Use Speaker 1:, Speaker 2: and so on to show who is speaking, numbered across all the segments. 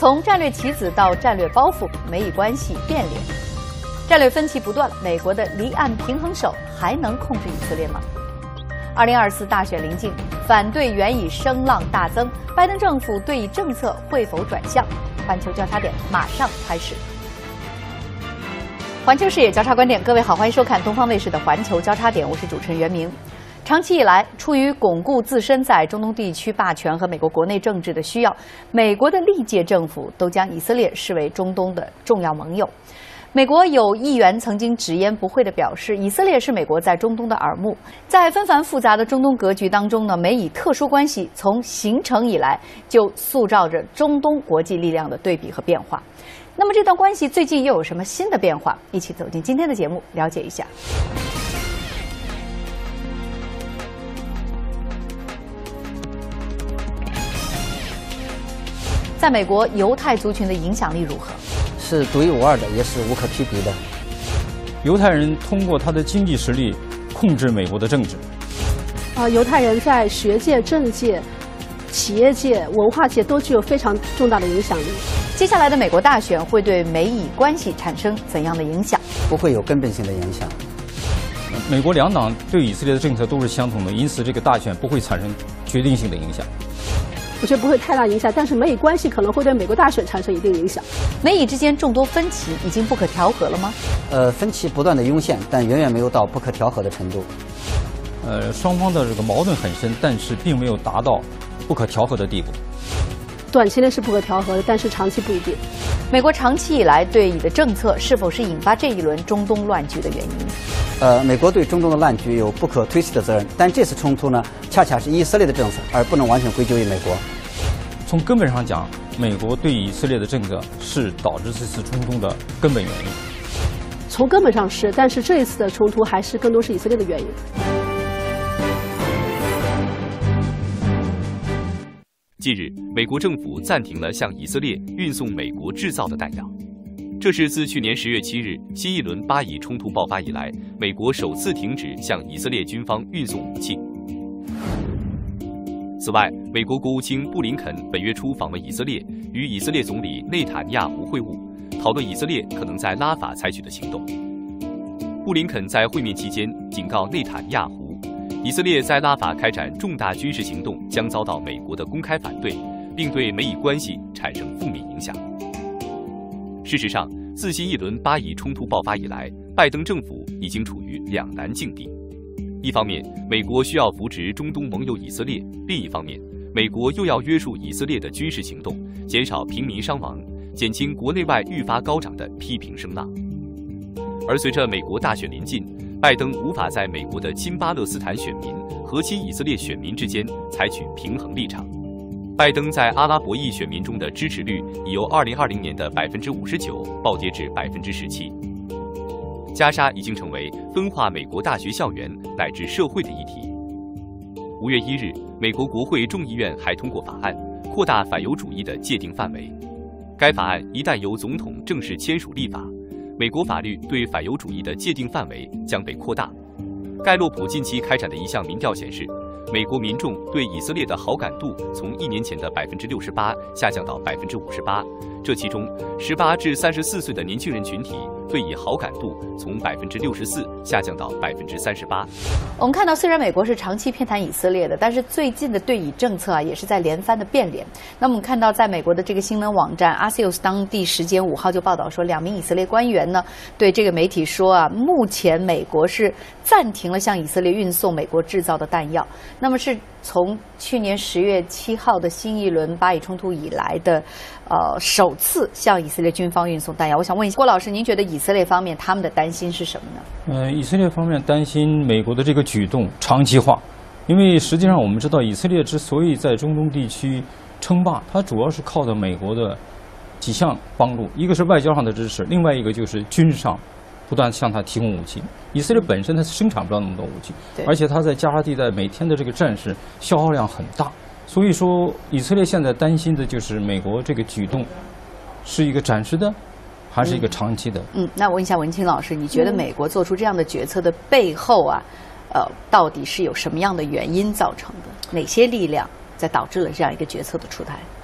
Speaker 1: 从战略棋子到战略包袱，美以关系变脸，战略分歧不断，美国的离岸平衡手还能控制以色列吗？2024大选临近，反对援引声浪大增，拜登政府对以政策会否转向？环球交叉点马上开始。环球视野交叉观点，各位好，欢迎收看东方卫视的环球交叉点，我是主持人袁明。长期以来，出于巩固自身在中东地区霸权和美国国内政治的需要，美国的历届政府都将以色列视为中东的重要盟友。美国有议员曾经直言不讳地表示，以色列是美国在中东的耳目。在纷繁复杂的中东格局当中呢，美以特殊关系从形成以来就塑造着中东国际力量的对比和变化。那么这段关系最近又有什么新的变化？一起走进今天的节目，了解一下。在美国，犹太族群的影响力如何？
Speaker 2: 是独一无二的，也是无可匹敌的。
Speaker 3: 犹太人通过他的经济实力控制美国的政治。
Speaker 4: 犹太人在学界、政界、企业界、文化界都具有非常重大的影响力。
Speaker 1: 接下来的美国大选会对美以关系产生怎样的影响？
Speaker 2: 不会有根本性的影响。
Speaker 3: 美国两党对以色列的政策都是相同的，因此这个大选不会产生决定性的影响。
Speaker 4: 我觉得不会太大影响，但是美以关系可能会对美国大选产生一定影响。
Speaker 1: 美以之间众多分歧已经不可调和了吗？
Speaker 2: 分歧不断的涌现，但远远没有到不可调和的程度。
Speaker 3: 双方的这个矛盾很深，但是并没有达到不可调和的地步。
Speaker 4: 短期内是不可调和的，但是长期不一定。
Speaker 1: 美国长期以来对以的政策是否是引发这一轮中东乱局的原因？
Speaker 2: 美国对中东的乱局有不可推卸的责任，但这次冲突呢，恰恰是以色列的政策，而不能完全归咎于美国。
Speaker 3: 从根本上讲，美国对以色列的政策是导致这次冲突的根本原因。
Speaker 4: 从根本上是，但是这一次的冲突还是更多是以色列的原因。
Speaker 5: 近日，美国政府暂停了向以色列运送美国制造的弹药。这是自去年10月7日新一轮巴以冲突爆发以来，美国首次停止向以色列军方运送武器。此外，美国国务卿布林肯本月初访问以色列，与以色列总理内塔尼亚胡会晤，讨论以色列可能在拉法采取的行动。布林肯在会面期间警告内塔尼亚胡，以色列在拉法开展重大军事行动将遭到美国的公开反对，并对美以关系产生负面影响。事实上，自新一轮巴以冲突爆发以来，拜登政府已经处于两难境地。一方面，美国需要扶植中东盟友以色列；另一方面，美国又要约束以色列的军事行动，减少平民伤亡，减轻国内外愈发高涨的批评声浪。而随着美国大选临近，拜登无法在美国的亲巴勒斯坦选民和亲以色列选民之间采取平衡立场。拜登在阿拉伯裔选民中的支持率已由2020年的59%暴跌至17%。加沙已经成为分化美国大学校园乃至社会的议题。5月1日，美国国会众议院还通过法案，扩大反犹主义的界定范围。该法案一旦由总统正式签署立法，美国法律对反犹主义的界定范围将被扩大。盖洛普近期开展的一项民调显示，美国民众对以色列的好感度从1年前的68%下降到58%，这其中18至34岁的年轻人群体对以好感度从64%下降到38%。
Speaker 1: 我们看到，虽然美国是长期偏袒以色列的，但是最近的对以政策也是在连番的变脸。那么我们看到，在美国的这个新闻网站 Axios 当地时间5号就报道说，2名以色列官员呢对这个媒体说目前美国是暂停了向以色列运送美国制造的弹药。那么是从去年10月7号的新一轮巴以冲突以来的首次向以色列军方运送弹药。我想问一下郭老师，您觉得以色列方面他们的担心是什么呢？
Speaker 3: 以色列方面担心美国的这个举动长期化，因为实际上我们知道，以色列之所以在中东地区称霸，它主要是靠着美国的几项帮助，一个是外交上的支持，另外一个就是军事上不断向他提供武器。以色列本身它生产不了那么多武器，而且它在加沙地带每天的这个战事消耗量很大，所以说以色列现在担心的就是美国这个举动是一个暂时的还是一个长期的。
Speaker 1: 那问一下文清老师，你觉得美国做出这样的决策的背后到底是有什么样的原因造成的？哪些力量在导致了这样一个决策的出台？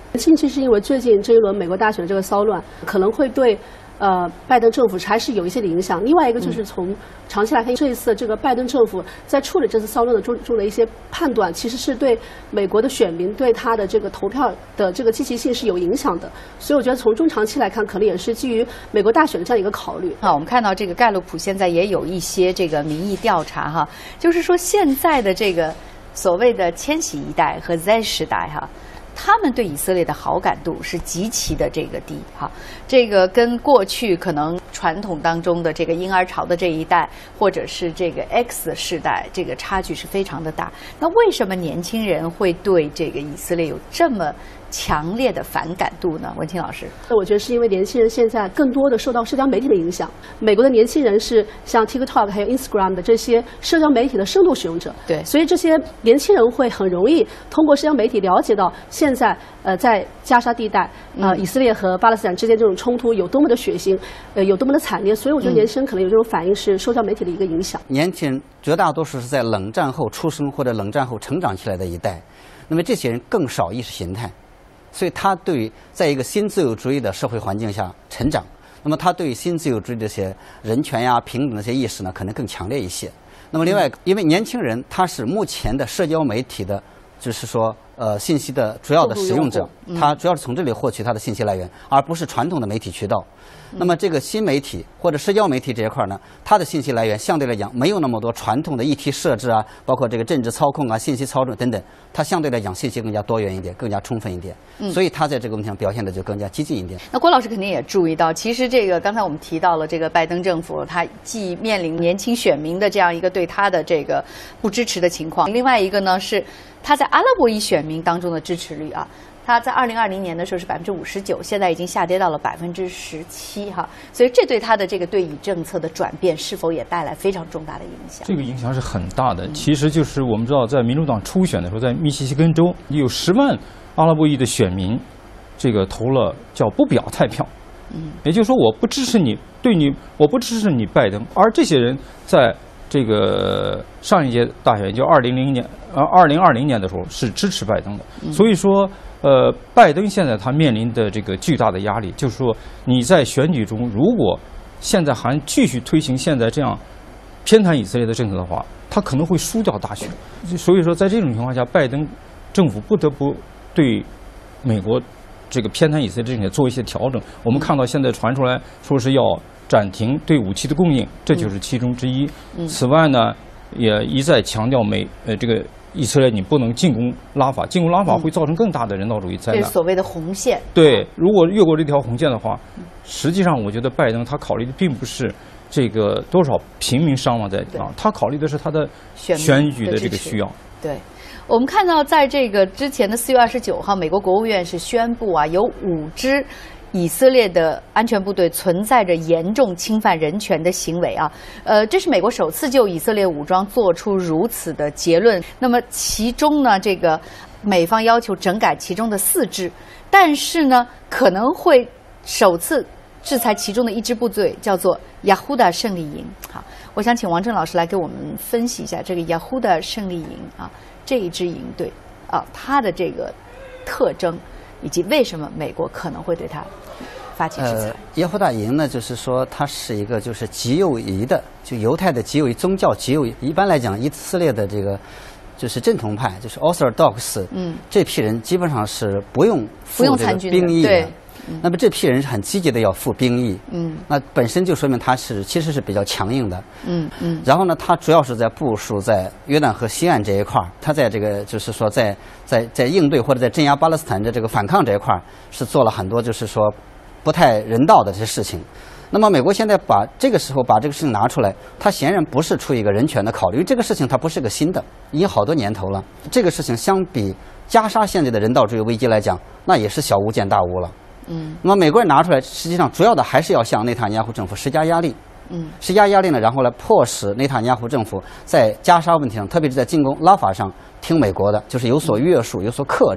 Speaker 4: 近期是因为最近这一轮美国大选的这个骚乱，可能会对拜登政府还是有一些的影响。另外一个就是从长期来看，这一次这个拜登政府在处理这次骚乱的中的一些判断，其实是对美国的选民对他的这个投票的这个积极性是有影响的。所以我觉得从中长期来看，可能也是基于美国大选的这样一个考虑。
Speaker 1: 我们看到这个盖洛普现在也有一些这个民意调查哈，就是说现在的这个所谓的千禧一代和 Z 时代哈，他们对以色列的好感度是极其的这个低哈，这个跟过去可能传统当中的这个婴儿潮的这一代，或者是这个 X 世代，这个差距是非常的大。那为什么年轻人会对这个以色列有这么强烈的反感度呢？文清老师，
Speaker 4: 我觉得是因为年轻人现在更多的受到社交媒体的影响。美国的年轻人是像 TikTok 还有 Instagram 的这些社交媒体的深度使用者，
Speaker 1: 对，
Speaker 4: 所以这些年轻人会很容易通过社交媒体了解到现在在加沙地带以色列和巴勒斯坦之间这种冲突有多么的血腥，有多么的惨烈。所以我觉得年轻人可能有这种反应是社交媒体的一个影响。
Speaker 2: 年轻人绝大多数是在冷战后出生或者冷战后成长起来的一代，那么这些人更少意识形态。所以他对在一个新自由主义的社会环境下成长，那么他对新自由主义这些人权呀、平等的这些意识呢，可能更强烈一些。那么另外，因为年轻人他是目前的社交媒体的，就是说信息的主要的使用者，他主要是从这里获取他的信息来源，而不是传统的媒体渠道。那么这个新媒体或者社交媒体这一块呢，它的信息来源相对来讲没有那么多传统的议题设置啊，包括这个政治操控啊、信息操纵等等，它相对来讲信息更加多元一点，更加充分一点，所以它在这个问题上表现的就更加激进一点。
Speaker 1: 那郭老师肯定也注意到，其实这个刚才我们提到了这个拜登政府，他既面临年轻选民的这样一个对他的这个不支持的情况，另外一个呢是他在阿拉伯裔选民当中的支持率啊。它在2020年的时候是59%，现在已经下跌到了17%哈，所以这对它的这个对以政策的转变是否也带来非常重大的影响？
Speaker 3: 这个影响是很大的。其实就是我们知道，在民主党初选的时候，在密西西根州有10万阿拉伯裔的选民，这个投了叫不表态票，也就是说我不支持你，我不支持你拜登，而这些人在这个上一届大选，就2020年的时候是支持拜登的，所以说。拜登现在他面临的这个巨大的压力，就是说你在选举中，如果现在还继续推行现在这样偏袒以色列的政策的话，他可能会输掉大选。所以说，在这种情况下，拜登政府不得不对美国这个偏袒以色列政策做一些调整。我们看到现在传出来说是要暂停对武器的供应，这就是其中之一。此外呢，也一再强调这个。以色列，你不能进攻拉法，进攻拉法会造成更大的人道主义灾难。
Speaker 1: 这是所谓的红线。
Speaker 3: 对，如果越过这条红线的话，实际上我觉得拜登他考虑的并不是这个多少平民伤亡在地方，他考虑的是他的选举的这个需要。
Speaker 1: 对，我们看到在这个之前的4月29号，美国国务院是宣布啊，有5支。以色列的安全部队存在着严重侵犯人权的行为啊，这是美国首次就以色列武装做出如此的结论。那么其中呢，这个美方要求整改其中的4支，但是呢，可能会首次制裁其中的1支部队，叫做雅胡达胜利营。好，我想请王震老师来给我们分析一下这个雅胡达胜利营啊这一支营队啊它的这个特征。以及为什么美国可能会对它发起制裁？
Speaker 2: 耶和大营呢，就是说它是一个就是极右翼的，就犹太的极右翼宗教极右翼。一般来讲，以色列的这个就是正统派，就是 Orthodox，这批人基本上是不用
Speaker 1: 参军
Speaker 2: 兵役的。
Speaker 1: 对。
Speaker 2: 那么这批人是很积极的要服兵役，那本身就说明他其实是比较强硬的，然后呢，他主要是在部署在约旦河西岸这一块，他在这个就是说在应对或者在镇压巴勒斯坦的这个反抗这一块是做了很多就是说不太人道的这些事情。那么美国现在这个时候把这个事情拿出来，它显然不是出于一个人权的考虑，因为这个事情它不是个新的，已经好多年头了。这个事情相比加沙现在的人道主义危机来讲，那也是小巫见大巫了。那么美国人拿出来，实际上主要的还是要向内塔尼亚胡政府施加压力，施加压力呢，然后来迫使内塔尼亚胡政府在加沙问题上，特别是在进攻拉法上听美国的，就是有所约束、有所克制。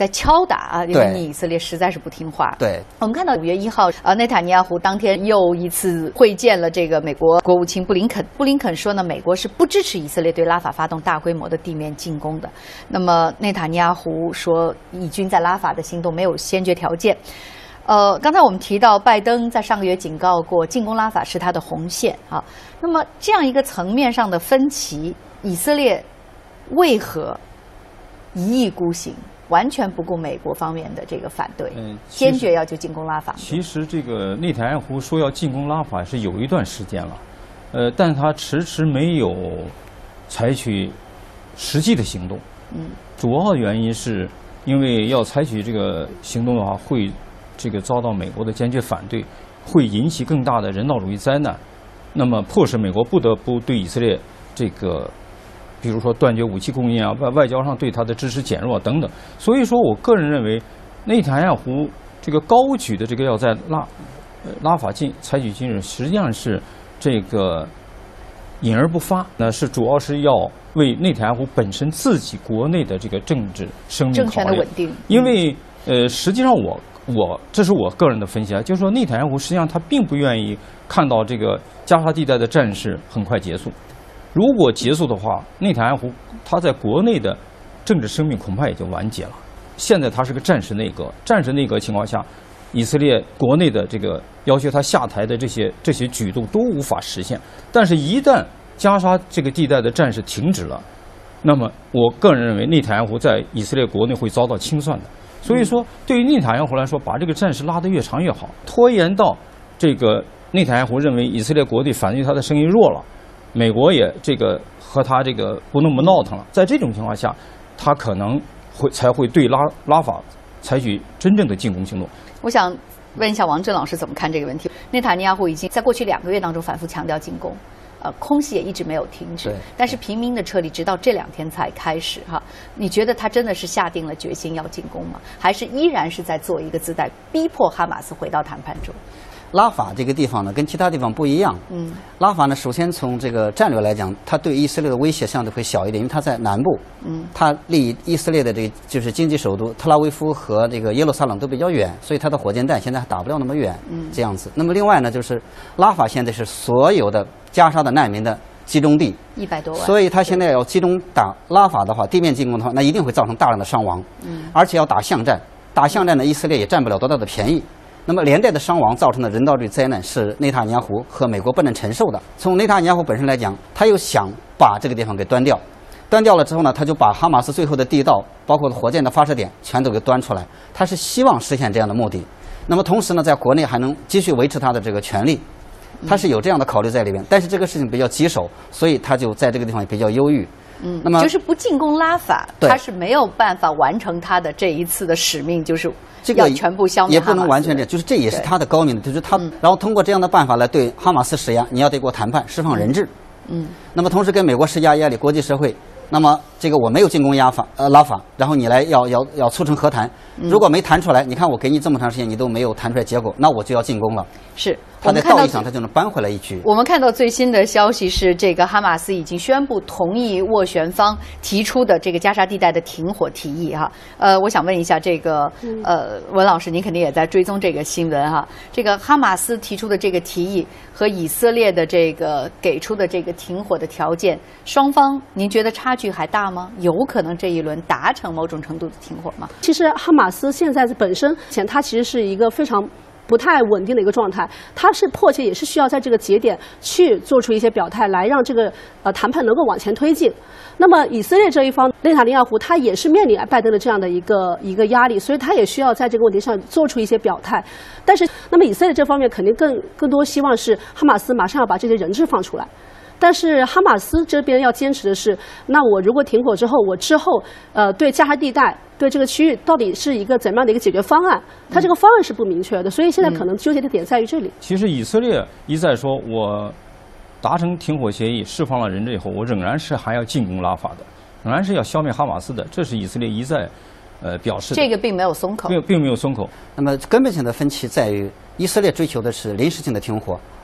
Speaker 1: 在敲打啊，因为你以色列实在是不听话。
Speaker 2: 对，
Speaker 1: 我们看到5月1号，内塔尼亚胡当天又一次会见了这个美国国务卿布林肯。布林肯说呢，美国是不支持以色列对拉法发动大规模的地面进攻的。那么内塔尼亚胡说，以军在拉法的行动没有先决条件。刚才我们提到，拜登在上个月警告过，进攻拉法是他的红线啊。那么这样一个层面上的分歧，以色列为何一意孤行，完全不顾美国方面的这个反对，坚决要求进攻拉法？
Speaker 3: 其实这个内塔尼亚胡说要进攻拉法是有一段时间了，但他迟迟没有采取实际的行动。主要的原因是因为要采取这个行动的话，会这个遭到美国的坚决反对，会引起更大的人道主义灾难，那么迫使美国不得不对以色列这个，比如说断绝武器供应啊，外交上对他的支持减弱等等。所以说我个人认为，内塔尼亚胡这个高举的这个要在拉法采取军事，实际上是这个隐而不发，那是主要是要为内塔尼亚胡本身自己国内的这个政治生命考虑，
Speaker 1: 政权的稳定。
Speaker 3: 因为实际上这是我个人的分析啊，就是说内塔尼亚胡实际上他并不愿意看到这个加沙地带的战事很快结束。如果结束的话，内塔尼亚胡他在国内的政治生命恐怕也就完结了。现在他是个战时内阁，战时内阁情况下，以色列国内的这个要求他下台的这些举动都无法实现。但是，一旦加沙这个地带的战事停止了，那么我个人认为内塔尼亚胡在以色列国内会遭到清算的。所以说，对于内塔尼亚胡来说，把这个战事拉得越长越好，拖延到这个内塔尼亚胡认为以色列国内反对他的声音弱了，美国也这个和他这个不那么闹腾了，在这种情况下，他可能才会对拉法采取真正的进攻行动。
Speaker 1: 我想问一下王震老师怎么看这个问题？内塔尼亚胡已经在过去2个月当中反复强调进攻。空袭也一直没有停止，但是平民的撤离直到这2天才开始哈。你觉得他真的是下定了决心要进攻吗？还是依然是在做一个姿态，逼迫哈马斯回到谈判中？
Speaker 2: 拉法这个地方呢，跟其他地方不一样。拉法呢，首先从这个战略来讲，它对以色列的威胁相对会小一点，因为它在南部。它离以色列的这个就是经济首都特拉维夫和这个耶路撒冷都比较远，所以它的火箭弹现在还打不了那么远。这样子。那么另外呢，就是拉法现在是所有的加沙的难民的集中地
Speaker 1: ，100多万。
Speaker 2: 所以他现在要集中打拉法的话，地面进攻的话，那一定会造成大量的伤亡。而且要打巷战，打巷战呢，以色列也占不了多大的便宜。那么连带的伤亡造成的人道主义灾难是内塔尼亚胡和美国不能承受的。从内塔尼亚胡本身来讲，他又想把这个地方给端掉，端掉了之后呢，他就把哈马斯最后的地道，包括火箭的发射点，全都给端出来。他是希望实现这样的目的。那么同时呢，在国内还能继续维持他的这个权利，他是有这样的考虑在里边。但是这个事情比较棘手，所以他就在这个地方也比较忧郁。
Speaker 1: 那么就是不进攻拉法，他是没有办法完成他的这一次的使命，就是要全部消灭哈马斯。也不能完全这样，
Speaker 2: 就是这也是他的高明的，就是他，然后通过这样的办法来对哈马斯施压，你要得给我谈判，释放人质。那么同时跟美国施加压力，国际社会。那么这个我没有进攻拉法，然后你来要促成和谈，如果没谈出来，你看我给你这么长时间，你都没有谈出来结果，那我就要进攻了。
Speaker 1: 是，
Speaker 2: 他在道义上他就能扳回来一局。
Speaker 1: 我们看到最新的消息是，这个哈马斯已经宣布同意斡旋方提出的这个加沙地带的停火提议哈。我想问一下这个文老师，您肯定也在追踪这个新闻哈。这个哈马斯提出的这个提议和以色列的这个给出的这个停火的条件，双方您觉得差距还大吗？有可能这一轮达成某种程度的停火吗？
Speaker 4: 其实哈马斯现在本身它其实是一个非常不太稳定的一个状态，它是迫切也是需要在这个节点去做出一些表态，来让这个谈判能够往前推进。那么以色列这一方，内塔尼亚胡他也是面临拜登的这样的一个压力，所以他也需要在这个问题上做出一些表态。但是，那么以色列这方面肯定更多希望是哈马斯马上要把这些人质放出来。但是哈马斯这边要坚持的是，那我如果停火之后，我之后对加沙地带对这个区域到底是一个怎么样的一个解决方案？它这个方案是不明确的，所以现在可能纠结的点在于这里。
Speaker 3: 其实以色列一再说，我达成停火协议，释放了人质以后，我仍然是还要进攻拉法的，仍然是要消灭哈马斯的，这是以色列一再表示的。
Speaker 1: 这个并没有松口，
Speaker 3: 并没有松口。
Speaker 2: 那么根本性的分歧在于，以色列追求的是临时性的停火，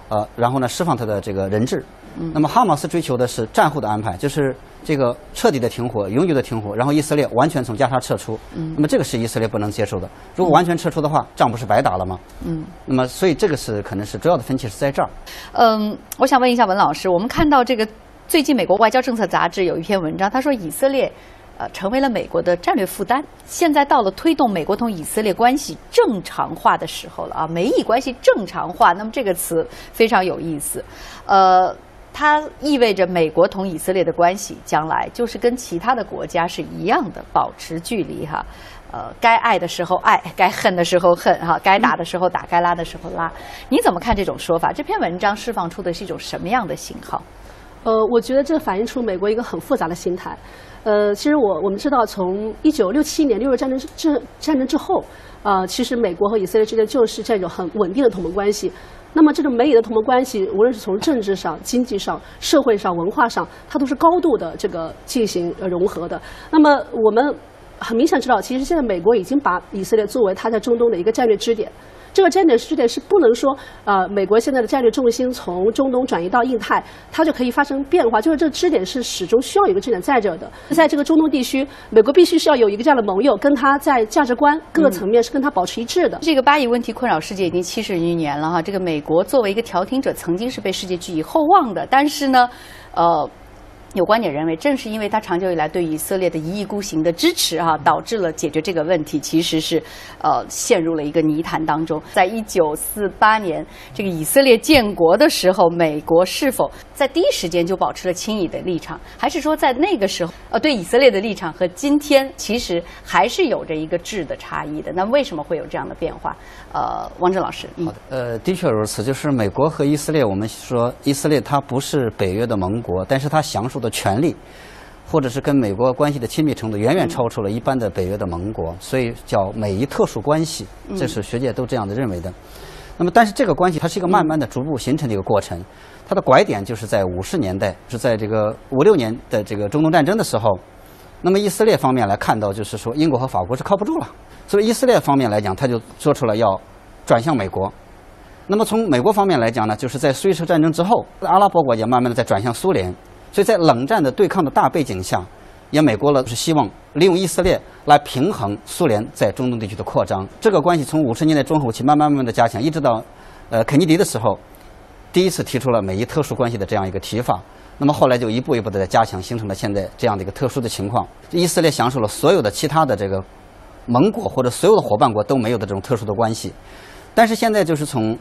Speaker 2: 然后呢释放他的这个人质。那么哈马斯追求的是战后的安排，就是这个彻底的停火、永久的停火，然后以色列完全从加沙撤出。那么这个是以色列不能接受的。如果完全撤出的话，仗不是白打了吗？那么所以这个是可能是主要的分歧是在这儿。
Speaker 1: 我想问一下文老师，我们看到这个最近美国外交政策杂志有一篇文章，他说以色列成为了美国的战略负担，现在到了推动美国同以色列关系正常化的时候了啊！美以关系正常化，那么这个词非常有意思，它意味着美国同以色列的关系将来就是跟其他的国家是一样的，保持距离哈。该爱的时候爱，该恨的时候恨哈，该打的时候打，该拉的时候拉。你怎么看这种说法？这篇文章释放出的是一种什么样的信号？
Speaker 4: 我觉得这反映出美国一个很复杂的心态。其实我们知道，从1967年6月战争之后，其实美国和以色列之间就是这种很稳定的同盟关系。那么这种美以的同盟关系，无论是从政治上、经济上、社会上、文化上，它都是高度的这个进行融合的。那么我们很明显知道，其实现在美国已经把以色列作为它在中东的一个战略支点。这个战略支点是不能说，美国现在的战略重心从中东转移到印太，它就可以发生变化。就是这个支点是始终需要有一个支点在这的。在这个中东地区，美国必须是要有一个这样的盟友，跟他在价值观各个层面是跟他保持一致的。
Speaker 1: 这个巴以问题困扰世界已经70余年了哈。这个美国作为一个调停者，曾经是被世界寄予厚望的，但是呢，有观点认为，正是因为他长久以来对以色列的一意孤行的支持哈，导致了解决这个问题其实是陷入了一个泥潭当中。在1948年这个以色列建国的时候，美国是否在第一时间就保持了亲以的立场，还是说在那个时候对以色列的立场和今天其实还是有着一个质的差异的？那为什么会有这样的变化？王震老师，
Speaker 2: 好的，的确如此。就是美国和以色列，我们说以色列它不是北约的盟国，但是它享受的权利，或者是跟美国关系的亲密程度，远远超出了一般的北约的盟国，所以叫美以特殊关系，这是学界都这样的认为的。那么，但是这个关系它是一个慢慢的、逐步形成的一个过程。它的拐点就是在50年代，是在这个56年的这个中东战争的时候。那么以色列方面来看到，就是说英国和法国是靠不住了，所以以色列方面来讲，他就说出了要转向美国。那么从美国方面来讲呢，就是在苏伊士战争之后，阿拉伯国家慢慢的在转向苏联，所以在冷战的对抗的大背景下，也美国是希望利用以色列来平衡苏联在中东地区的扩张。这个关系从50年代中后期慢慢的加强，一直到肯尼迪的时候，第一次提出了美以特殊关系的这样一个提法。那么后来就一步一步的在加强，形成了现在这样的一个特殊的情况。以色列享受了所有的其他的这个盟国或者所有的伙伴国都没有的这种特殊的关系。但是现在就是从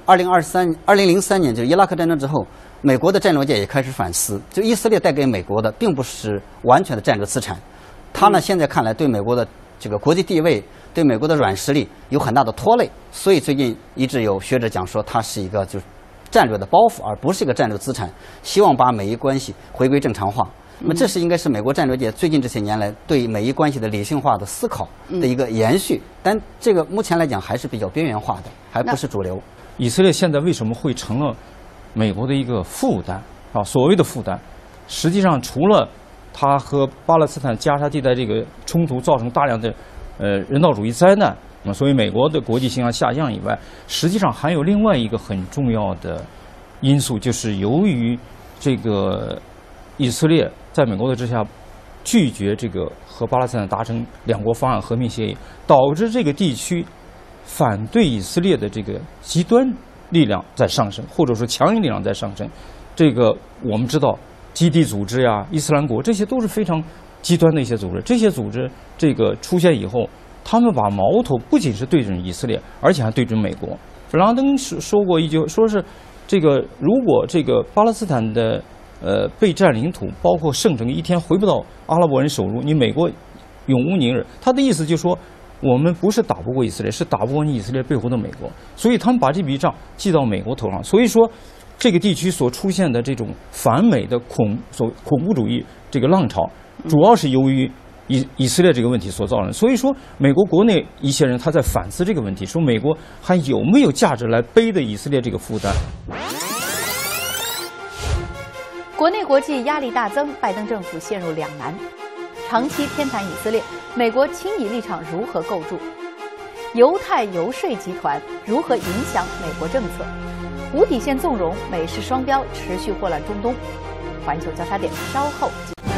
Speaker 2: 2003年就伊拉克战争之后，美国的战略界也开始反思，就以色列带给美国的并不是完全的战略资产，它呢现在看来对美国的这个国际地位、对美国的软实力有很大的拖累，所以最近一直有学者讲说它是一个就是战略的包袱，而不是一个战略资产，希望把美伊关系回归正常化。那么这是应该是美国战略界最近这些年来对美伊关系的理性化的思考的一个延续，但这个目前来讲还是比较边缘化的，还不是主流。
Speaker 3: 以色列现在为什么会成了美国的一个负担啊？所谓的负担，实际上除了它和巴勒斯坦加沙地带这个冲突造成大量的人道主义灾难，那么所以美国的国际形象下降以外，实际上还有另外一个很重要的因素，就是由于这个以色列在美国的之下拒绝这个和巴勒斯坦达成两国方案和平协议，导致这个地区反对以色列的这个极端力量在上升，或者说强硬力量在上升。这个我们知道，基地组织呀、伊斯兰国，这些都是非常极端的一些组织。这些组织这个出现以后，他们把矛头不仅是对准以色列，而且还对准美国。弗朗登说过一句，说是这个如果这个巴勒斯坦的被占领土，包括圣城，一天回不到阿拉伯人手中，你美国永无宁日。他的意思就是说，我们不是打不过以色列，是打不过你以色列背后的美国。所以他们把这笔账记到美国头上。所以说，这个地区所出现的这种反美的恐怖主义这个浪潮，主要是由于以色列这个问题所造成的。所以说，美国国内一些人他在反思这个问题，说美国还有没有价值来背的以色列这个负担。
Speaker 1: 国内国际压力大增，拜登政府陷入两难。长期偏袒以色列，美国亲以立场如何构筑？犹太游说集团如何影响美国政策？ 无底线纵容，美式双标持续祸乱中东。环球交叉点稍后继续。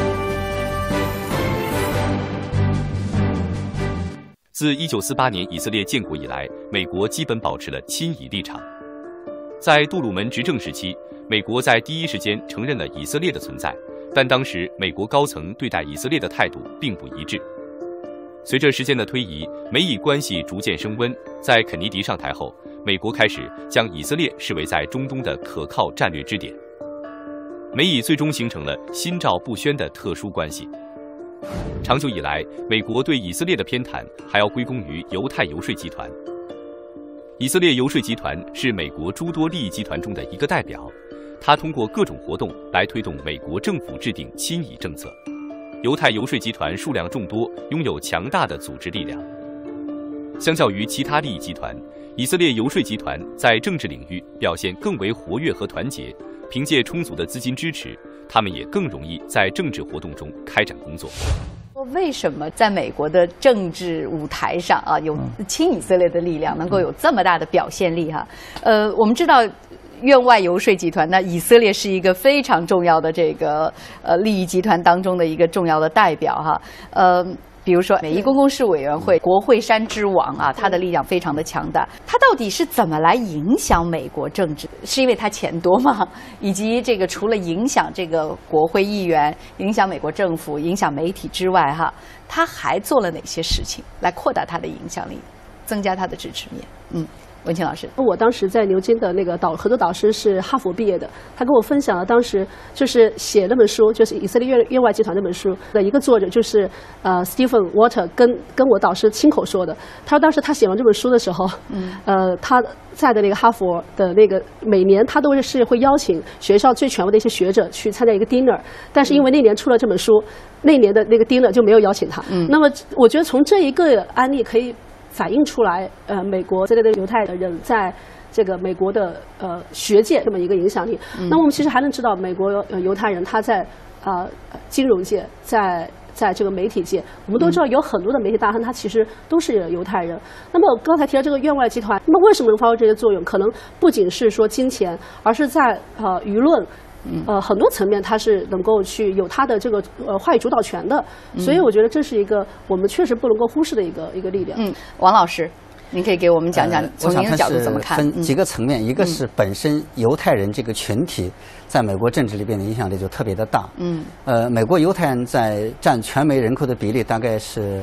Speaker 5: 自1948年以色列建国以来，美国基本保持了亲以立场。在杜鲁门执政时期，美国在第一时间承认了以色列的存在，但当时美国高层对待以色列的态度并不一致。随着时间的推移，美以关系逐渐升温。在肯尼迪上台后，美国开始将以色列视为在中东的可靠战略支点。美以最终形成了心照不宣的特殊关系。长久以来，美国对以色列的偏袒还要归功于犹太游说集团。以色列游说集团是美国诸多利益集团中的一个代表，它通过各种活动来推动美国政府制定亲以政策。犹太游说集团数量众多，拥有强大的组织力量。相较于其他利益集团，以色列游说集团在政治领域表现更为活跃和团结。凭借充足的资金支持，他们也更容易在政治活动中开展工作。
Speaker 1: 为什么在美国的政治舞台上啊，有亲以色列的力量能够有这么大的表现力哈？我们知道院外游说集团，那以色列是一个非常重要的这个利益集团当中的一个重要的代表哈。比如说美伊公共事务委员会国会山之王啊，他的力量非常的强大。他到底是怎么来影响美国政治？是因为他钱多吗？以及这个除了影响这个国会议员、影响美国政府、影响媒体之外，哈，他还做了哪些事情来扩大他的影响力，增加他的支持面？文清老师，
Speaker 4: 我当时在牛津的那个合作导师是哈佛毕业的，他跟我分享了当时就是写那本书，就是以色列院外集团那本书的一个作者，就是Stephen Walter 跟我导师亲口说的。他说当时他写完这本书的时候，他在的那个哈佛的那个每年他都是会邀请学校最权威的一些学者去参加一个 dinner， 但是因为那年出了这本书，那年的那个 dinner 就没有邀请他。那么我觉得从这一个案例可以反映出来，美国这类的犹太人在这个美国的学界这么一个影响力。那我们其实还能知道，美国犹太人他在金融界，在这个媒体界，我们都知道有很多的媒体大亨，他其实都是犹太人。那么我刚才提到这个院外集团，那么为什么能发挥这些作用？可能不仅是说金钱，而是在舆论。很多层面它是能够去有它的这个话语主导权的，所以我觉得这是一个我们确实不能够忽视的一个力量。
Speaker 1: 王老师，您可以给我们讲讲从您的角度怎么看？
Speaker 2: 分几个层面，一个是本身犹太人这个群体在美国政治里边的影响力就特别的大。美国犹太人在占全美人口的比例大概是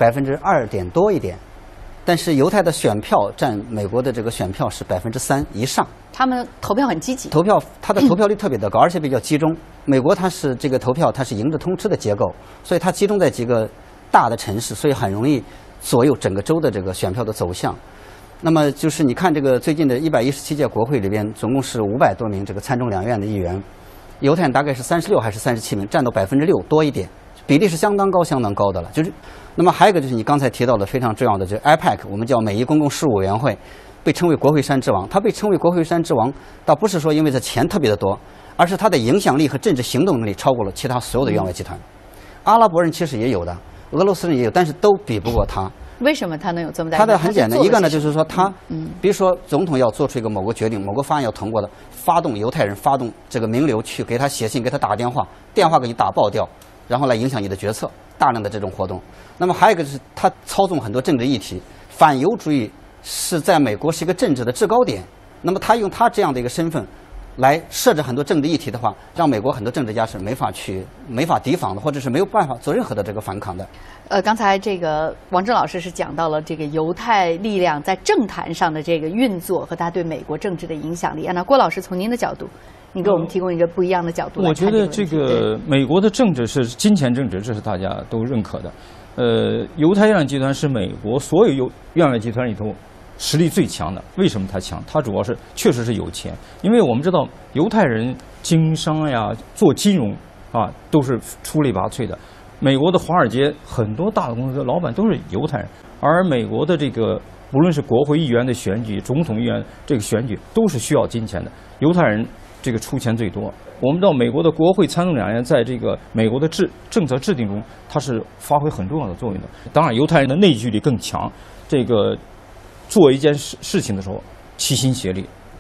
Speaker 2: 2%点多一点。但是犹太的选票占美国的这个选票是3%以上，
Speaker 1: 他们投票很积极，
Speaker 2: 他的投票率特别的高，而且比较集中。美国它是这个投票它是赢着通吃的结构，所以它集中在几个大的城市，所以很容易左右整个州的这个选票的走向。那么就是你看这个最近的117届国会里边，总共是500多名这个参众两院的议员，犹太人大概是36还是37名，占到6%多一点。比例是相当高的了，就是，那么还有一个就是你刚才提到的非常重要的，就是 AIPAC， 我们叫美伊公共事务委员会，被称为国会山之王。它被称为国会山之王，倒不是说因为它钱特别的多，而是它的影响力和政治行动能力超过了其他所有的院外集团。阿拉伯人其实也有的，俄罗斯人也有，但是都比不过他。
Speaker 1: 为什么他能有这么大？
Speaker 2: 他的很简单，一个呢就是说他，比如说总统要做出一个某个决定，某个方案要通过的，发动犹太人发动这个名流去给他写信，给他打电话，电话给你打爆掉。然后来影响你的决策，大量的这种活动。那么还有一个就是他操纵很多政治议题，反犹主义是在美国是一个政治的制高点。那么他用他这样的一个身份来设置很多政治议题的话，让美国很多政治家是没法提防的，或者是没有办法做任何的这个反抗的。
Speaker 1: 刚才这个王震老师是讲到了这个犹太力量在政坛上的这个运作和他对美国政治的影响力。那郭老师从您的角度，你给我们提供一个不一样的角度来看这个问题。
Speaker 3: 我觉得这个美国的政治是金钱政治，这是大家都认可的。犹太院集团是美国所有院外集团里头实力最强的。为什么它强？它主要是确实是有钱，因为我们知道犹太人经商呀、做金融啊都是出类拔萃的。美国的华尔街很多大的公司的老板都是犹太人，而美国的这个无论是国会议员的选举、总统议员这个选举都是需要金钱的，犹太人这个出钱最多。我们知道美国的国会参众两院在这个美国的政策制定中，它是发挥很重要的作用的。当然，犹太人的内聚力更强，这个做一件事情的时候齐心协力，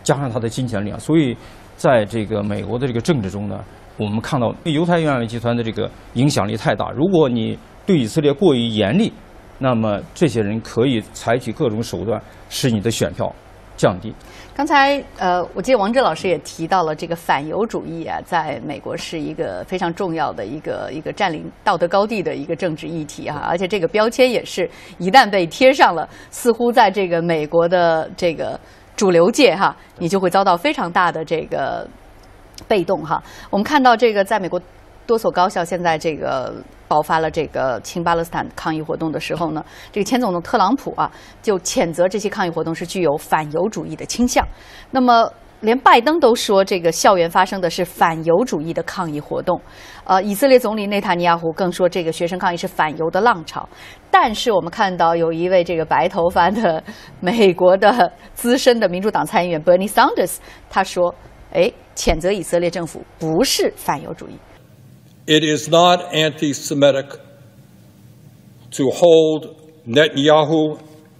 Speaker 3: 加上他的金钱力量，所以在这个美国的这个政治中呢，我们看到犹太怨恨集团的这个影响力太大。如果你对以色列过于严厉，那么这些人可以采取各种手段使你的选票降低。
Speaker 1: 刚才我记得王震老师也提到了这个反犹主义啊，在美国是一个非常重要的一个占领道德高地的一个政治议题哈，而且这个标签也是一旦被贴上了，似乎在这个美国的这个主流界哈，你就会遭到非常大的这个被动哈。我们看到这个在美国多所高校现在这个爆发了这个亲巴勒斯坦抗议活动的时候呢，这个前总统特朗普啊就谴责这些抗议活动是具有反犹主义的倾向。那么连拜登都说这个校园发生的是反犹主义的抗议活动。以色列总理内塔尼亚胡更说这个学生抗议是反犹的浪潮。但是我们看到有一位这个白头发的美国的资深的民主党参议员 Bernie Sanders， 他说，谴责以色列政府不是反犹主义。
Speaker 6: It is not anti-Semitic to hold Netanyahu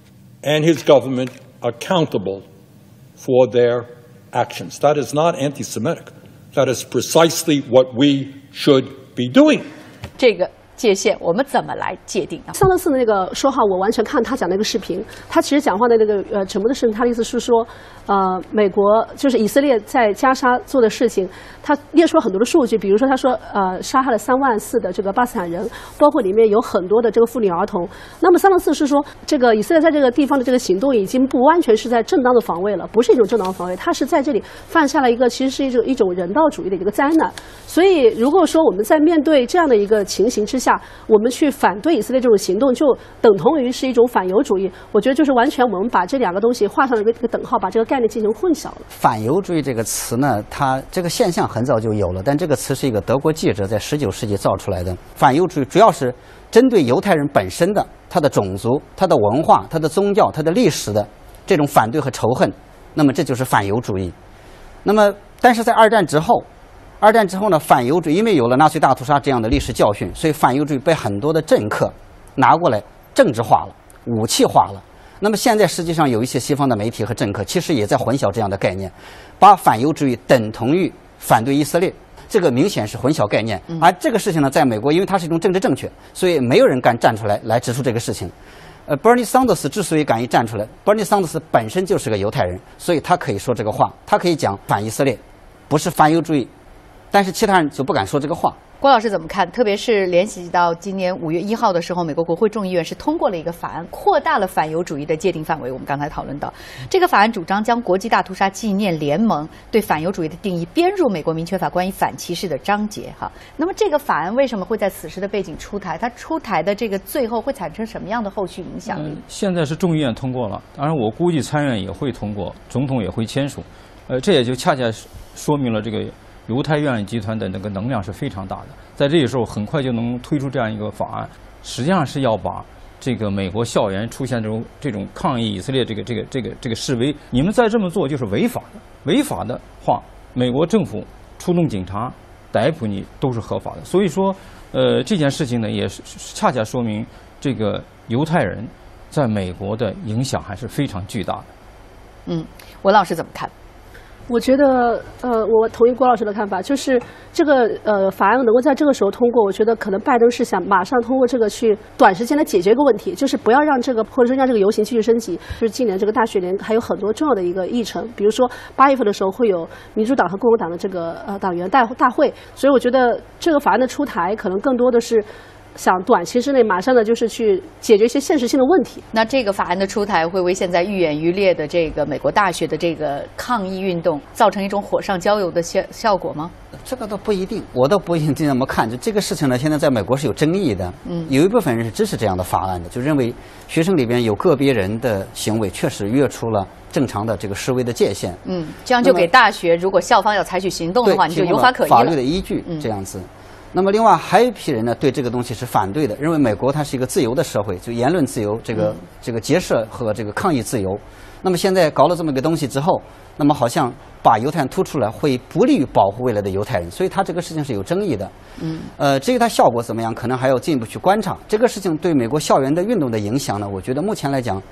Speaker 6: and his government accountable for their actions. That is not anti-Semitic. That is precisely what we should be doing.
Speaker 1: 这个界限我们怎么来界定啊？
Speaker 4: 桑德斯的那个说话，我完全看他讲那个视频，他其实讲话的那个整部的视频，他的意思是说，美国就是以色列在加沙做的事情，他列出了很多的数据，比如说他说，杀害了3.4万的这个巴勒斯坦人，包括里面有很多的这个妇女儿童。那么桑德斯是说，这个以色列在这个地方的这个行动已经不完全是在正当的防卫了，不是一种正当的防卫，他是在这里犯下了一个其实是一种人道主义的一个灾难。所以如果说我们在面对这样的一个情形之下，我们去反对以色列这种行动，就等同于是一种反犹主义。我觉得就是完全我们把这两个东西画上了一个等号，把这个概念进行混淆了。
Speaker 2: 反犹主义这个词呢，它这个现象很早就有了，但这个词是一个德国记者在19世纪造出来的。反犹主义主要是针对犹太人本身的他的种族、他的文化、他的宗教、他的历史的这种反对和仇恨，那么这就是反犹主义。那么但是在二战之后呢，反犹主义因为有了纳粹大屠杀这样的历史教训，所以反犹主义被很多的政客拿过来政治化了、武器化了。那么现在实际上有一些西方的媒体和政客其实也在混淆这样的概念，把反犹主义等同于反对以色列，这个明显是混淆概念。而这个事情呢，在美国因为它是一种政治正确，所以没有人敢站出来指出这个事情。Bernie Sanders 之所以敢于站出来 ，Bernie Sanders 本身就是个犹太人，所以他可以说这个话，他可以讲反以色列，不是反犹主义。但是其他人就不敢说这个话。
Speaker 1: 郭老师怎么看？特别是联系到今年5月1号的时候，美国国会众议院是通过了一个法案，扩大了反犹主义的界定范围。我们刚才讨论到，这个法案主张将国际大屠杀纪念联盟对反犹主义的定义编入美国民权法关于反歧视的章节。哈，那么这个法案为什么会在此时的背景出台？它出台的这个最后会产生什么样的后续影响力？
Speaker 3: 现在是众议院通过了，当然我估计参院也会通过，总统也会签署。这也就恰恰说明了这个犹太怨恨集团的那个能量是非常大的，在这个时候很快就能推出这样一个法案，实际上是要把这个美国校园出现这种抗议以色列这个示威，你们再这么做就是违法的，违法的话，美国政府出动警察逮捕你都是合法的。所以说，这件事情呢，也是恰恰说明这个犹太人在美国的影响还是非常巨大的。
Speaker 1: 文老师怎么看？
Speaker 4: 我觉得，我同意郭老师的看法，就是这个法案能够在这个时候通过，我觉得可能拜登是想马上通过这个去短时间来解决一个问题，就是不要让这个或者说让这个游行继续升级。就是今年这个大选年还有很多重要的一个议程，比如说8月份的时候会有民主党和共和党的这个党员大会，所以我觉得这个法案的出台可能更多的是想短期之内马上的就是去解决一些现实性的问题。
Speaker 1: 那这个法案的出台会为现在愈演愈烈的这个美国大学的这个抗议运动造成一种火上浇油的效果吗？
Speaker 2: 这个倒不一定，我倒不一定这么看。就这个事情呢，现在在美国是有争议的。有一部分人是支持这样的法案的，就认为学生里边有个别人的行为确实越出了正常的这个示威的界限。
Speaker 1: 这样就给大学，如果校方要采取行动的话，你就有法可依了。
Speaker 2: 法律的依据这样子。那么另外还有一批人呢，对这个东西是反对的，认为美国它是一个自由的社会，就言论自由、这个结社和这个抗议自由。那么现在搞了这么一个东西之后，那么好像把犹太人突出来，会不利于保护未来的犹太人，所以它这个事情是有争议的。至于它效果怎么样，可能还要进一步去观察。这个事情对美国校园的运动的影响呢，我觉得目前来讲，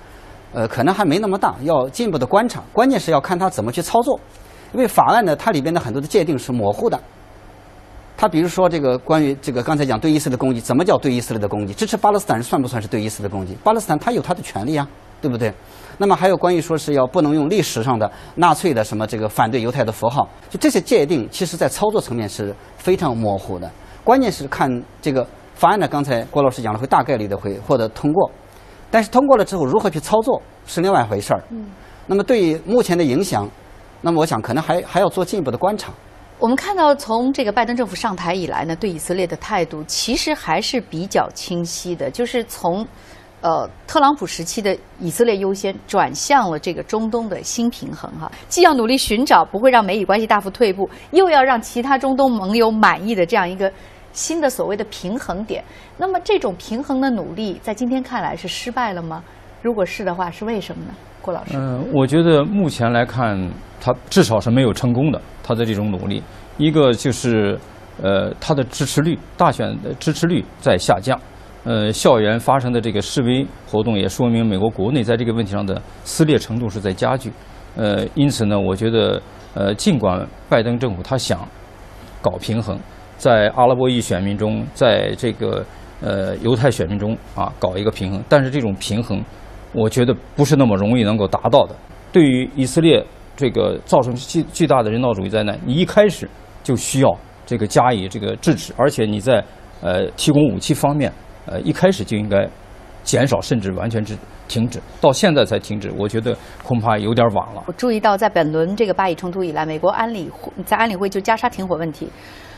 Speaker 2: 可能还没那么大，要进一步的观察。关键是要看它怎么去操作，因为法案呢，它里边的很多的界定是模糊的。它比如说这个关于这个刚才讲对以色列的攻击，怎么叫对以色列的攻击？支持巴勒斯坦人算不算是对以色列的攻击？巴勒斯坦他有他的权利啊，对不对？那么还有关于说是要不能用历史上的纳粹的什么这个反对犹太的符号，就这些界定，其实在操作层面是非常模糊的。关键是看这个法案呢，刚才郭老师讲了，会大概率的会获得通过，但是通过了之后如何去操作是另外一回事儿。那么对于目前的影响，那么我想可能还要做进一步的观察。
Speaker 1: 我们看到，从这个拜登政府上台以来呢，对以色列的态度其实还是比较清晰的，就是从特朗普时期的以色列优先转向了这个中东的新平衡哈，既要努力寻找不会让美以关系大幅退步，又要让其他中东盟友满意的这样一个新的所谓的平衡点。那么这种平衡的努力，在今天看来是失败了吗？如果是的话，是为什么呢？郭老师，
Speaker 3: 我觉得目前来看，他至少是没有成功的，他的这种努力，一个就是他的支持率，大选的支持率在下降。校园发生的这个示威活动也说明美国国内在这个问题上的撕裂程度是在加剧。因此呢，我觉得尽管拜登政府他想搞平衡，在阿拉伯裔选民中，在这个犹太选民中啊搞一个平衡，但是这种平衡，我觉得不是那么容易能够达到的。对于以色列这个造成巨大的人道主义灾难，你一开始就需要这个加以这个制止，而且你在提供武器方面。一开始就应该减少，甚至完全停止，到现在才停止，我觉得恐怕有点晚了。
Speaker 1: 我注意到，在本轮这个巴以冲突以来，美国在安理会就加沙停火问题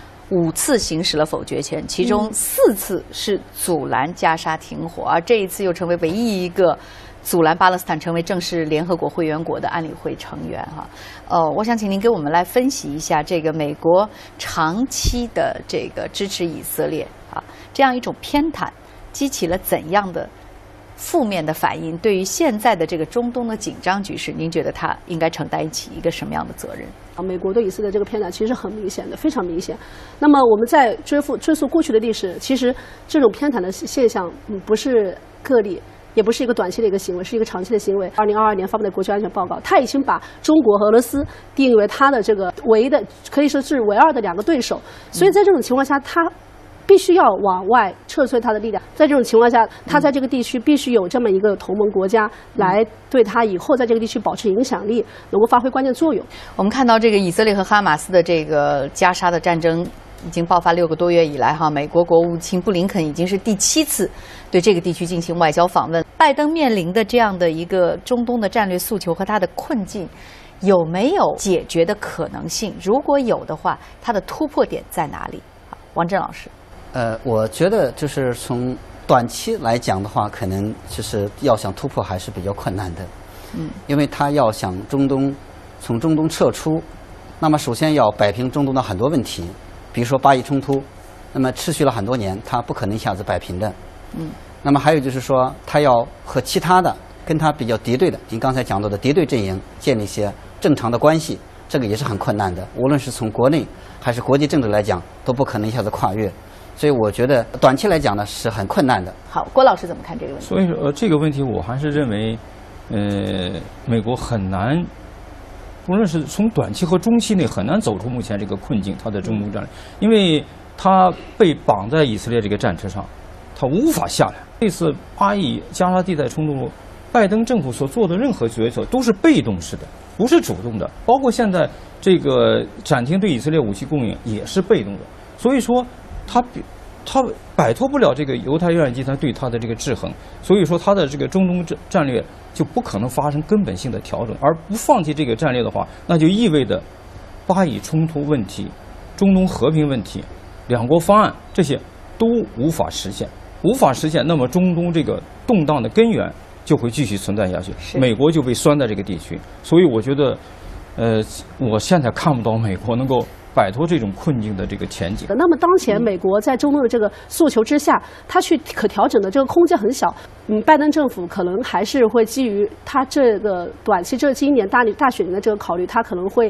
Speaker 1: 5次行使了否决权，其中4次是阻拦加沙停火，而这一次又成为唯一一个阻拦巴勒斯坦成为正式联合国会员国的安理会成员哈。我想请您给我们来分析一下这个美国长期的这个支持以色列啊这样一种偏袒，激起了怎样的负面的反应？对于现在的这个中东的紧张局势，您觉得它应该承担起一个什么样的责任？
Speaker 4: 美国对以色列这个偏袒其实很明显的，非常明显。那么我们在追溯过去的历史，其实这种偏袒的现象不是个例，也不是一个短期的一个行为，是一个长期的行为。2022年发布的国家安全报告，他已经把中国和俄罗斯定义为他的这个唯一的，可以说是唯二的2个对手。所以在这种情况下，他必须要往外撤退他的力量。在这种情况下，他在这个地区必须有这么一个同盟国家来对他以后在这个地区保持影响力，能够发挥关键作用。
Speaker 1: 我们看到这个以色列和哈马斯的这个加沙的战争已经爆发6个多月以来哈，美国国务卿布林肯已经是第7次对这个地区进行外交访问。拜登面临的这样的一个中东的战略诉求和他的困境，有没有解决的可能性？如果有的话，它的突破点在哪里？王震老师。
Speaker 2: 我觉得就是从短期来讲的话，可能就是要想突破还是比较困难的。因为他要想从中东撤出，那么首先要摆平中东的很多问题，比如说巴以冲突，那么持续了很多年，他不可能一下子摆平的。那么还有就是说，他要和其他的跟他比较敌对的，您刚才讲到的敌对阵营建立一些正常的关系，这个也是很困难的。无论是从国内还是国际政治来讲，都不可能一下子跨越。所以我觉得短期来讲呢是很困难的。
Speaker 1: 好，郭老师怎么看这个问题？
Speaker 3: 所以说这个问题我还是认为，美国很难，无论是从短期和中期内很难走出目前这个困境，它的中东战略，因为它被绑在以色列这个战车上，它无法下来。这次巴以加沙地带冲突，拜登政府所做的任何决策都是被动式的，不是主动的，包括现在这个暂停对以色列武器供应也是被动的，所以说他摆脱不了这个犹太约旦集团对他的这个制衡，所以说他的这个中东战略就不可能发生根本性的调整，而不放弃这个战略的话，那就意味着巴以冲突问题、中东和平问题、两国方案这些都无法实现，那么中东这个动荡的根源就会继续存在下去，美国就被拴在这个地区，所以我觉得，我现在看不到美国能够摆脱这种困境的这个前景。
Speaker 4: 那么当前美国在中东的这个诉求之下，它去可调整的这个空间很小。拜登政府可能还是会基于他这个短期今年大选年的这个考虑，他可能会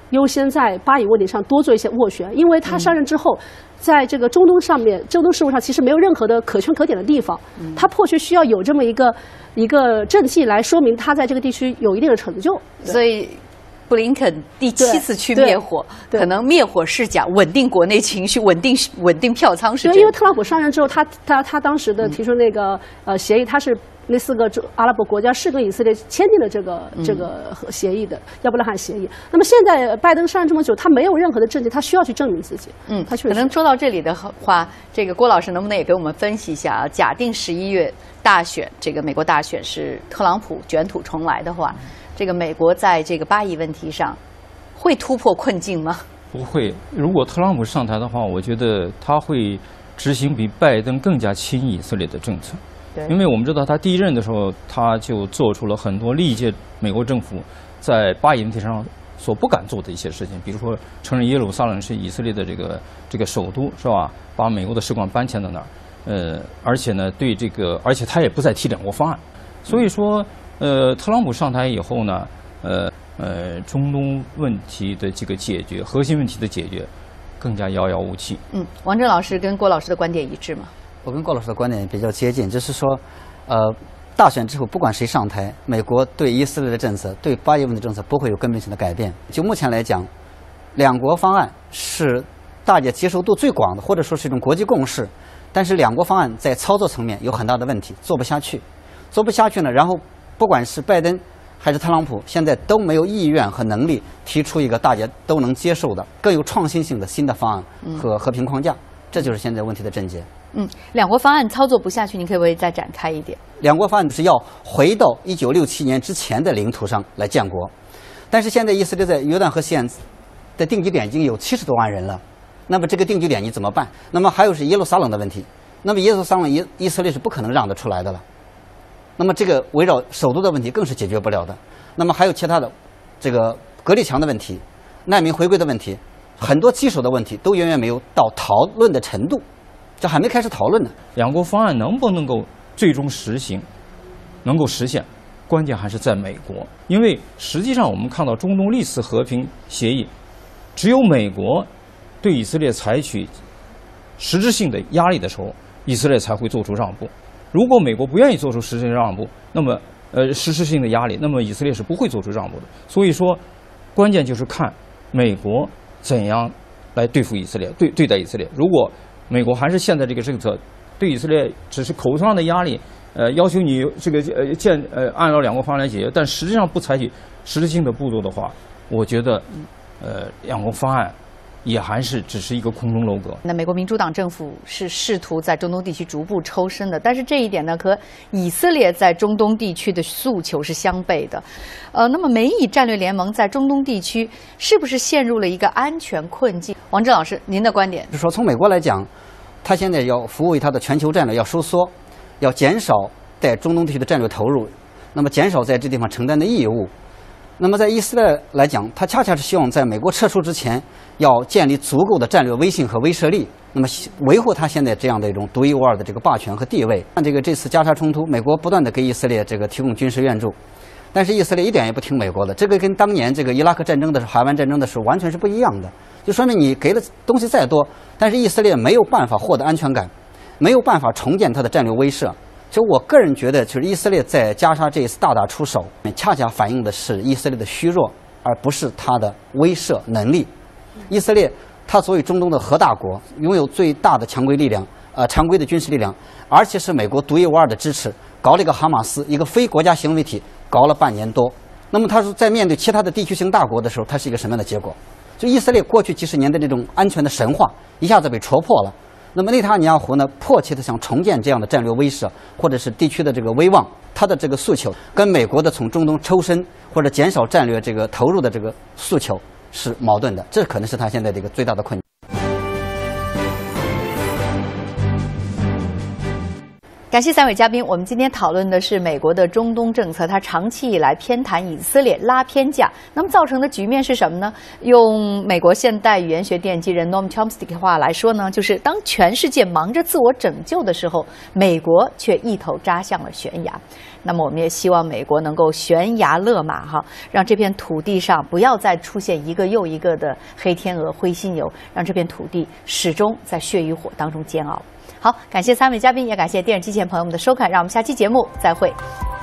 Speaker 4: 优先在巴以问题上多做一些斡旋，因为他上任之后，在这个中东上面，中东事务上其实没有任何的可圈可点的地方，他迫切需要有这么一个政绩来说明他在这个地区有一定的成就。
Speaker 1: 所以，布林肯第7次去灭火，可能灭火是假，稳定国内情绪，稳定票仓是真的。
Speaker 4: 对，因为特朗普上任之后，他当时的提出那个协议，他是那4个阿拉伯国家是跟以色列签订了这个协议的，要不然喊协议。那么现在拜登上任这么久，他没有任何的政绩，他需要去证明自己。他确实。
Speaker 1: 可能说到这里的话，这个郭老师能不能也给我们分析一下啊？假定11月大选，这个美国大选是特朗普卷土重来的话，这个美国在这个巴以问题上会突破困境吗？
Speaker 3: 不会。如果特朗普上台的话，我觉得他会执行比拜登更加亲以色列的政策。因为我们知道他第1任的时候，他就做出了很多历届美国政府在巴以问题上所不敢做的一些事情，比如说承认耶路撒冷是以色列的这个首都，是吧？把美国的使馆搬迁到那儿，而且呢，而且他也不再提两国方案，所以说，特朗普上台以后呢，中东问题的这个解决，核心问题的解决，更加遥遥无期。
Speaker 1: 王震老师跟郭老师的观点一致吗？
Speaker 2: 我跟郭老师的观点比较接近，就是说，大选之后不管谁上台，美国对以色列的政策、对巴以问题政策不会有根本性的改变。就目前来讲，两国方案是大家接受度最广的，或者说是一种国际共识。但是两国方案在操作层面有很大的问题，做不下去呢。然后不管是拜登还是特朗普，现在都没有意愿和能力提出一个大家都能接受的、更有创新性的新的方案和和平框架。这就是现在问题的症结。
Speaker 1: 两国方案操作不下去，您可不可以再展开一点？
Speaker 2: 两国方案是要回到1967年之前的领土上来建国，但是现在以色列在约旦河西岸的定居点已经有70多万人了，那么这个定居点你怎么办？那么还有是耶路撒冷的问题，那么耶路撒冷以色列是不可能让得出来的了，那么这个围绕首都的问题更是解决不了的，那么还有其他的这个隔离墙的问题、难民回归的问题，很多棘手的问题都远远没有到讨论的程度。这还没开始讨论呢。
Speaker 3: 两国方案能不能够最终实行，能够实现，关键还是在美国。因为实际上我们看到中东历次和平协议，只有美国对以色列采取实质性的压力的时候，以色列才会做出让步。如果美国不愿意做出实质性让步，那么实质性的压力，那么以色列是不会做出让步的。所以说，关键就是看美国怎样来对付以色列，对待以色列。如果美国还是现在这个政策，对以色列只是口头上的压力，要求你这个按照两国方案来解决，但实际上不采取实质性的步骤的话，我觉得两国方案也还是只是一个空中楼阁。
Speaker 1: 那美国民主党政府是试图在中东地区逐步抽身的，但是这一点呢，和以色列在中东地区的诉求是相悖的。那么美以战略联盟在中东地区是不是陷入了一个安全困境？王震老师，您的观点？
Speaker 2: 就是说，从美国来讲，他现在要服务于他的全球战略要收缩，要减少在中东地区的战略投入，那么减少在这地方承担的义务。那么在以色列来讲，他恰恰是希望在美国撤出之前，要建立足够的战略威信和威慑力，那么维护他现在这样的一种独一无二的这个霸权和地位。看这次加沙冲突，美国不断的给以色列这个提供军事援助，但是以色列一点也不听美国的，这个跟当年这个伊拉克战争的时候、海湾战争的时候完全是不一样的。就说明你给的东西再多，但是以色列没有办法获得安全感，没有办法重建它的战略威慑。就我个人觉得，就是以色列在加沙这一次大打出手，恰恰反映的是以色列的虚弱，而不是它的威慑能力。以色列它作为中东的核大国，拥有最大的常规力量，常规的军事力量，而且是美国独一无二的支持，搞了一个哈马斯，一个非国家行为体，搞了半年多。那么它是在面对其他的地区性大国的时候，它是一个什么样的结果？就以色列过去几十年的这种安全的神话，一下子被戳破了。那么内塔尼亚胡呢，迫切的想重建这样的战略威慑，或者是地区的这个威望，他的这个诉求跟美国的从中东抽身或者减少战略这个投入的这个诉求是矛盾的，这可能是他现在的一个最大的困境。
Speaker 1: 感谢3位嘉宾。我们今天讨论的是美国的中东政策，它长期以来偏袒以色列，拉偏架。那么造成的局面是什么呢？用美国现代语言学奠基人 Noam Chomsky 的话来说呢，就是当全世界忙着自我拯救的时候，美国却一头扎向了悬崖。那么我们也希望美国能够悬崖勒马哈，让这片土地上不要再出现一个又一个的黑天鹅、灰犀牛，让这片土地始终在血与火当中煎熬。好，感谢3位嘉宾，也感谢电视机前朋友们的收看，让我们下期节目再会。